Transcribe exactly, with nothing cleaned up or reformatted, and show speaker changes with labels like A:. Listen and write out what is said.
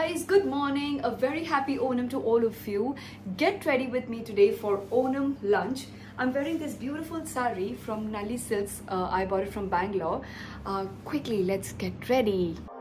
A: guys, good morning. A very happy Onam to all of you. Get ready with me today for Onam lunch. I'm wearing this beautiful sari from Nalli Silks. Uh, I bought it from Bangalore. Uh, quickly, let's get ready.